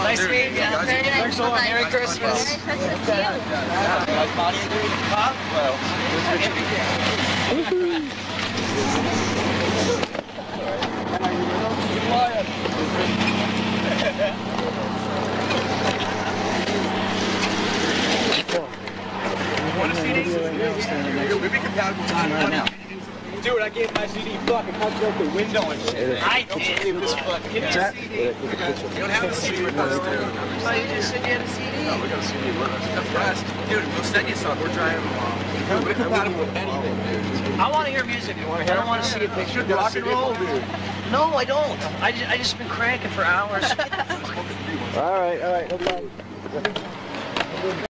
Nice meeting you. Thanks a lot. Merry Christmas. Want a CD? We'd be compatible time right now. Dude, I gave my CD fucking punch out the window and shit. I did. Give this fucking CD. You don't have a CD with us, dude. Oh, you just said you had a CD? No, we got a CD with us. That's fast. Dude, we'll send you some. We're driving along. We're compatible with anything, dude. I want to hear music. I don't want to see a picture. Rock and roll, dude. No, I don't. I just been cranking for hours. All right, no problem.